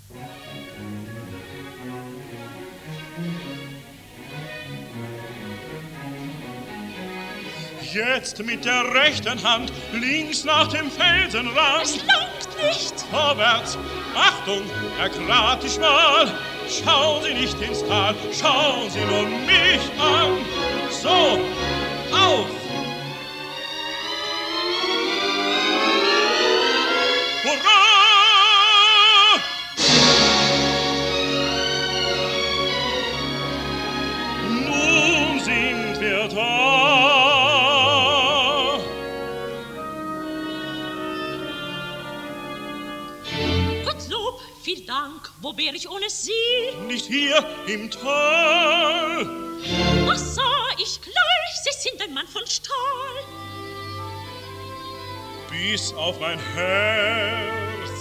Jetzt mit der rechten Hand links nach dem Felsenrand. Es langt nicht. Vorwärts, Achtung, ergrat die Schmal. Schauen Sie nicht ins Tal, schauen Sie nur mich an. So, auf! Hurra! Nun sind wir da. Gottlob, vielen Dank. Wo wär ich ohne Sie? Nicht hier im Tal. Was sah ich gleich? Sie sind ein Mann von Stahl. Bis auf mein Herz.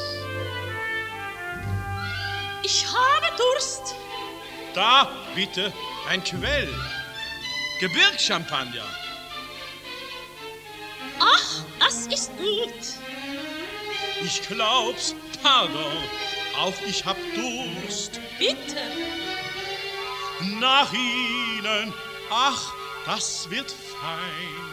Ich habe Durst. Da, bitte, ein Quell. Gebirgschampagner. Ach, das ist gut. Ich glaub's, pardon, auch ich hab Durst. Bitte. Nach Ihnen, ach, das wird fein.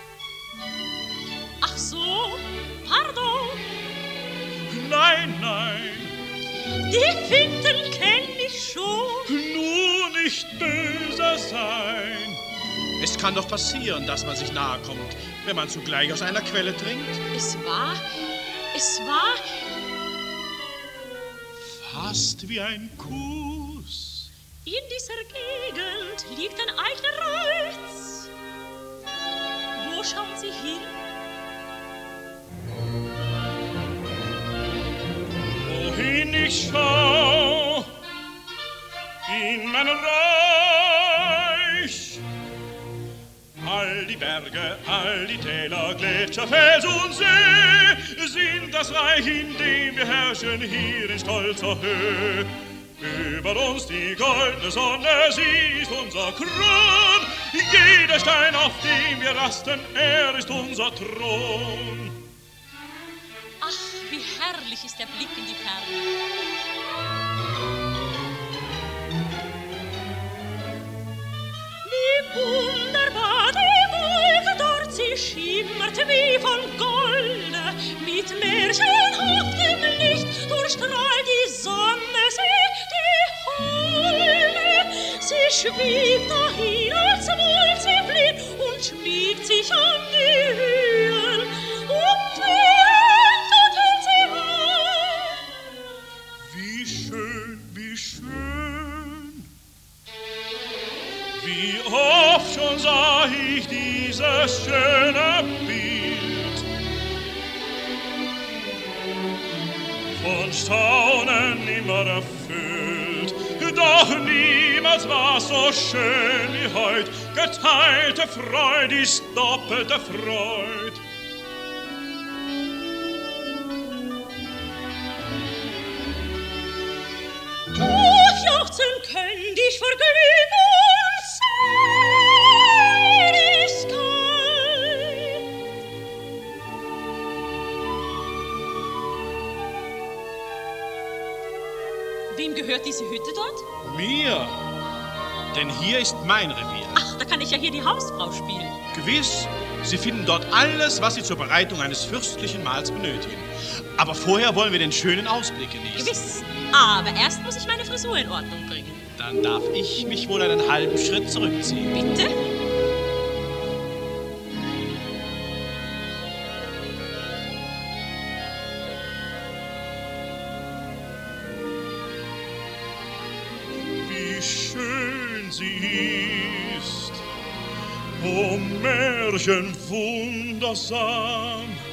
Ach so, pardon. Nein, nein, Die Finten kenn ich schon. nur nicht böse sein. Es kann doch passieren, dass man sich nahe kommt, wenn man zugleich aus einer Quelle trinkt. Es war Fast wie ein Kuss. in dieser Gegend liegt ein Eichenreiz. Wo schauen Sie hin? Wohin ich schau, in meinem Reich. All die Berge, all die Täler, Gletscher, Fels und See sind das Reich, in dem wir herrschen, hier in stolzer Höhe. Über uns die goldene Sonne, sie ist unser Kron. Jeder Stein, auf dem wir rasten, er ist unser Thron. Ach, wie herrlich ist der Blick in die Ferne. Wie wunderbar die Wolke dort, sie schimmert wie von Golde. Mit märchenhaftem Licht durchstrahlt die Sonne sie, die Holde. Sie schwebt dahin, als wollt sie fliehen, und schmiegt sich an die Höhen. Und wie schön, wie schön. Wie oft schon sah ich dieses schöne Bild. Von Staunen immer erfüllt. Doch niemals war so schön wie heut. Geteilte Freude ist doppelte Freud. Hochjauchzen könnt ich vor Glück und Seligkeit. Wem gehört diese Hütte dort? Mir. Denn hier ist mein Revier. Ach, da kann ich ja hier die Hausfrau spielen. Gewiss, Sie finden dort alles, was Sie zur Bereitung eines fürstlichen Mahls benötigen. Aber vorher wollen wir den schönen Ausblick genießen. Gewiss. Aber erst muss ich meine Frisur in Ordnung bringen. Dann darf ich mich wohl einen halben Schritt zurückziehen. Bitte? Wie schön sie ist, o Märchen wundersam.